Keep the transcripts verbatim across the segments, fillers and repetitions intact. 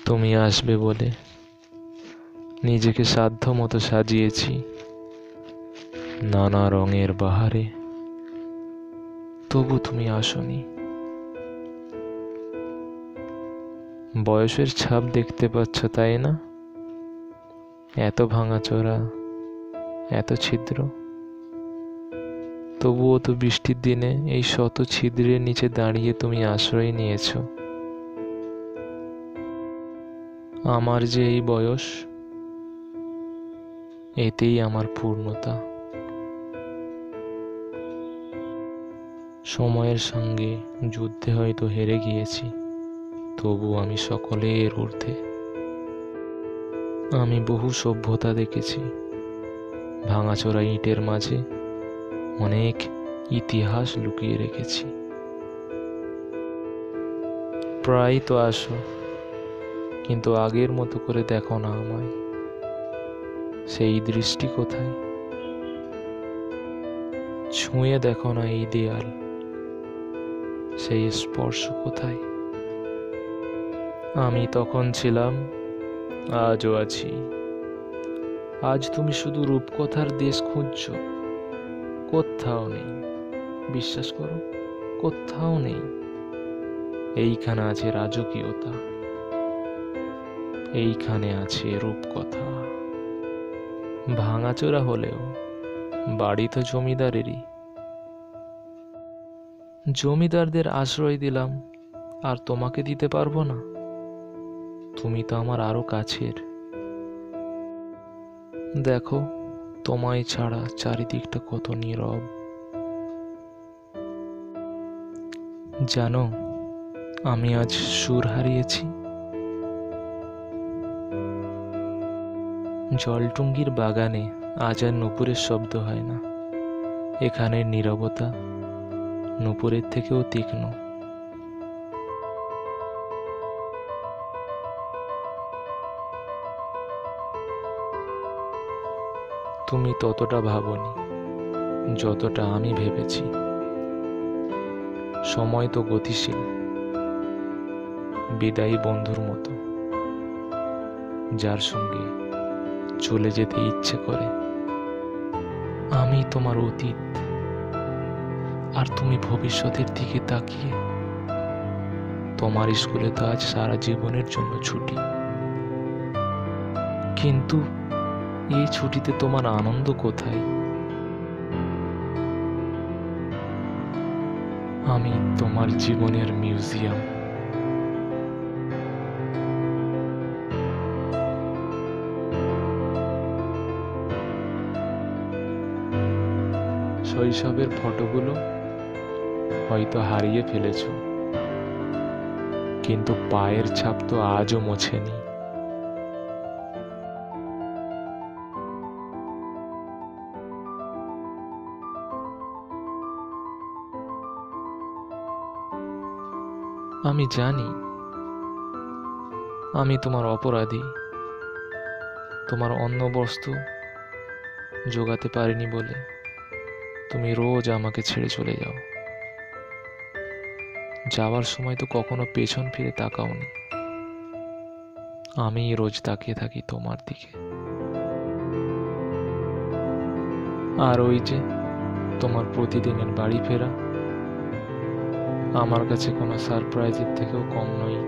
তুমি আসবে বলে নিজেকে সাধ্য মতো সাজিয়েছি নানা রঙের বাহারে, তবু তুমি আসনি। বয়সের ছাপ দেখতে পাচ্ছ, তাই না? এত ভাঙাচোরা, এত ছিদ্র, তবুও তো বৃষ্টির দিনে এই শত ছিদ্রের নিচে দাঁড়িয়ে তুমি আশ্রয় নিয়েছ। আমার যে এই বয়স, এতেই আমার পূর্ণতা। সময়ের সঙ্গে যুদ্ধে হয়তো হেরে গিয়েছি, তবু আমি সকলের ঊর্ধ্বে। আমি বহু সভ্যতা দেখেছি, ভাঙাচোরা ইটের মাঝে অনেক ইতিহাস লুকিয়ে রেখেছি। প্রায় তো আসো, কিন্তু আগের মতো করে দেখো না আমায়। সেই দৃষ্টি কোথায়? ছুঁয়ে দেখো না এই দেয়াল, সেই স্পর্শ কোথায়? আমি তখন ছিলাম, আজও আছি। আজ তুমি শুধু রূপকথার দেশ খুঁজছ, কোথাও নেই। বিশ্বাস করো, কোথাও নেই। এইখানে আছে রাজকীয়তা, এইখানে আছে রূপকথা। ভাঙাচোরা হলেও বাড়ি তো জমিদারেরই। জমিদারদের আশ্রয় দিলাম, আর তোমাকে দিতে পারবো না? তুমি তো আমার আরো কাছের। দেখো, তোমায় ছাড়া চারিদিকটা কত নীরব। জানো, আমি আজ সুর হারিয়েছি। জলটুঙ্গির বাগানে আজ আর নুপুরের শব্দ হয় না। এখানের নীরবতা নুপুরের থেকেও তীক্ষ্ণ। তুমি ততটা ভাবনি যতটা আমি ভেবেছি। সময় তো গতিশীল, বিদায়ী বন্ধুর মতো, যার সঙ্গে চলে যেতে ইচ্ছে করে। আমি তোমার অতীত, আর তুমি ভবিষ্যতের দিকে তাকিয়ে। তোমার স্কুলে তো আজ সারা জীবনের জন্য ছুটি, কিন্তু এই ছুটিতে তোমার আনন্দ কোথায়? আমি তোমার জীবনের মিউজিয়াম। শৈশবের ফটোগুলো হয়তো হারিয়ে ফেলেছ, কিন্তু পায়ের ছাপ তো আজও মোছেনি। আমি জানি আমি তোমার অপরাধী, তোমার অন্য বস্তু জোগাতে পারিনি বলে তুমি রোজ আমাকে ছেড়ে চলে যাও। যাওয়ার সময় তো কখনো পেছন ফিরে তাকাওনি। আমি রোজ তাকিয়ে থাকি তোমার দিকে। আর ওই যে তোমার প্রতিদিনের বাড়ি ফেরা আমার কাছে কোনো সারপ্রাইজের থেকেও কম নয়।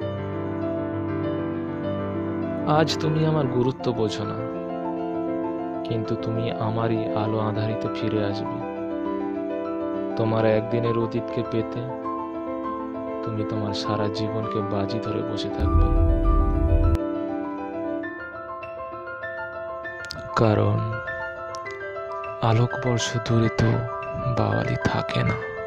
আজ তুমি আমার গুরুত্ব বোঝো না, কিন্তু তুমি আমারই আলো আধারিত ফিরে আসবে। তোমার একদিনের অতীতকে পেতে তুমি তোমার সারা জীবনকে বাজি ধরে বসে থাকবে, কারণ আলোকবর্ষ দূরে তো বাওয়ালি থাকে না।